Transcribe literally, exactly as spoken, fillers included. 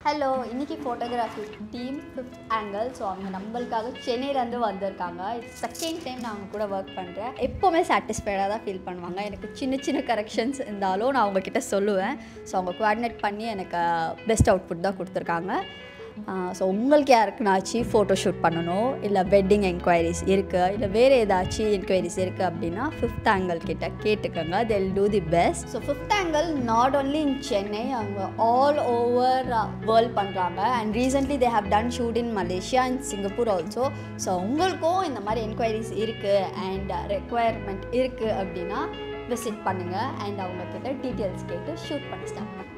Hello, இன்னைக்கு photography team fifth angle. So அவங்க நம்மளுக்காக சென்னையிலேருந்து வந்திருக்காங்க. இட்ஸ் செகண்ட் டைம் நான் அவங்க கூட ஒர்க் பண்ணுறேன். எப்போவுமே சாட்டிஸ்ஃபைடாக தான் ஃபீல் பண்ணுவாங்க. எனக்கு சின்ன சின்ன கரெக்ஷன்ஸ் இருந்தாலும் நான் அவங்கக்கிட்ட சொல்லுவேன். ஸோ அவங்க கோஆர்டினேட் பண்ணி எனக்கு பெஸ்ட் அவுட்புட் தான் கொடுத்துருக்காங்க. ஸோ உங்களுக்கு யாருக்குனாச்சும் ஃபோட்டோ ஷூட் பண்ணணும், இல்லை வெட்டிங் என்கொயரிஸ் இருக்குது, இல்லை வேறு ஏதாச்சும் என்கொயரிஸ் இருக்குது அப்படின்னா ஃபிஃப்த் ஆங்கிள் கிட்ட கேட்டுக்கோங்க. Tell to the best. So fifth angle not only in Chennai, அவங்க ஆல் ஓவர் வேர்ல்ட் பண்ணுறாங்க. And recently they have done shoot in Malaysia and Singapore also. So உங்களுக்கும் இந்த மாதிரி என்கொயரிஸ் இருக்குது அண்ட் ரெக்குவயர்மெண்ட் இருக்குது அப்படின்னா விசிட் பண்ணுங்கள் அண்ட் அவங்கக்கிட்ட டீட்டெயில்ஸ் கேட்டு ஷூட் பண்ண ஸ்டார்ட் பண்ணுங்கள்.